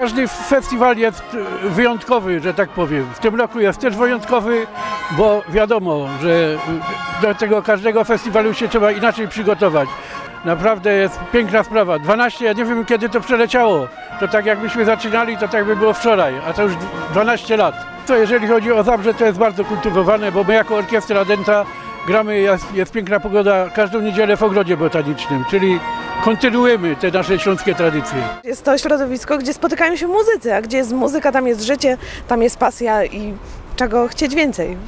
Każdy festiwal jest wyjątkowy, że tak powiem. W tym roku jest też wyjątkowy, bo wiadomo, że do tego każdego festiwalu się trzeba inaczej przygotować. Naprawdę jest piękna sprawa. 12, ja nie wiem kiedy to przeleciało. To tak jakbyśmy zaczynali, to tak by było wczoraj, a to już 12 lat. To jeżeli chodzi o Zabrze, to jest bardzo kultywowane, bo my jako Orkiestra Dęta gramy, jest piękna pogoda każdą niedzielę w Ogrodzie Botanicznym, czyli kontynuujemy te nasze śląskie tradycje. Jest to środowisko, gdzie spotykają się muzycy, a gdzie jest muzyka, tam jest życie, tam jest pasja i czego chcieć więcej.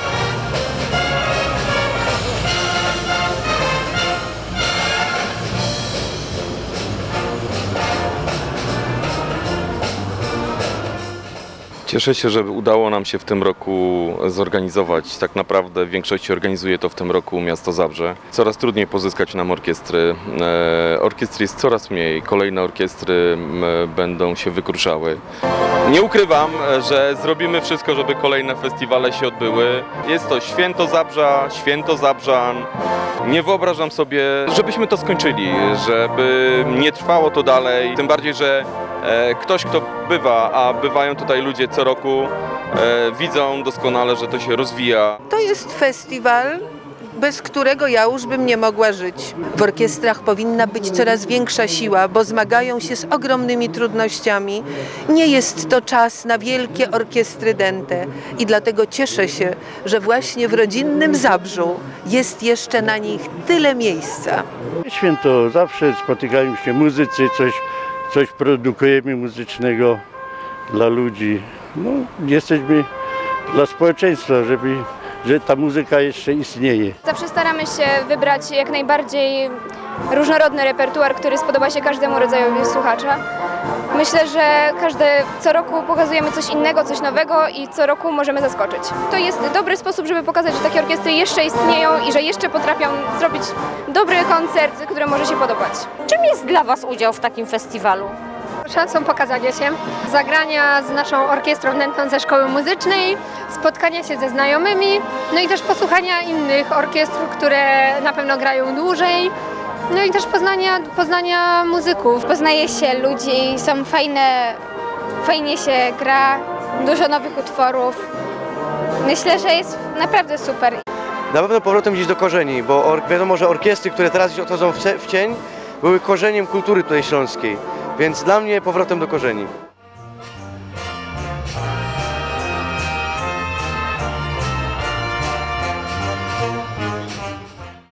Cieszę się, że udało nam się w tym roku zorganizować. Tak naprawdę w większości organizuje to w tym roku miasto Zabrze. Coraz trudniej pozyskać nam orkiestry. Orkiestr jest coraz mniej. Kolejne orkiestry będą się wykruszały. Nie ukrywam, że zrobimy wszystko, żeby kolejne festiwale się odbyły. Jest to święto Zabrza, święto Zabrzan. Nie wyobrażam sobie, żebyśmy to skończyli, żeby nie trwało to dalej. Tym bardziej, że ktoś, kto bywa, a bywają tutaj ludzie co roku, widzą doskonale, że to się rozwija. To jest festiwal, bez którego ja już bym nie mogła żyć. W orkiestrach powinna być coraz większa siła, bo zmagają się z ogromnymi trudnościami. Nie jest to czas na wielkie orkiestry dęte i dlatego cieszę się, że właśnie w rodzinnym Zabrzu jest jeszcze na nich tyle miejsca. Święto zawsze spotykają się muzycy, coś produkujemy muzycznego dla ludzi. No, jesteśmy dla społeczeństwa, że ta muzyka jeszcze istnieje. Zawsze staramy się wybrać jak najbardziej różnorodny repertuar, który spodoba się każdemu rodzajowi słuchacza. Myślę, że co roku pokazujemy coś innego, coś nowego i co roku możemy zaskoczyć. To jest dobry sposób, żeby pokazać, że takie orkiestry jeszcze istnieją i że jeszcze potrafią zrobić dobry koncert, który może się podobać. Czym jest dla Was udział w takim festiwalu? Szansą pokazania się, zagrania z naszą orkiestrą dętą ze szkoły muzycznej, spotkania się ze znajomymi, no i też posłuchania innych orkiestrów, które na pewno grają dłużej, no i też poznania muzyków. Poznaje się ludzi, są fajnie się gra, dużo nowych utworów. Myślę, że jest naprawdę super. Na pewno powrotem gdzieś do korzeni, bo wiadomo, że orkiestry, które teraz odchodzą w cień, były korzeniem kultury tutaj śląskiej. Więc dla mnie powrotem do korzeni.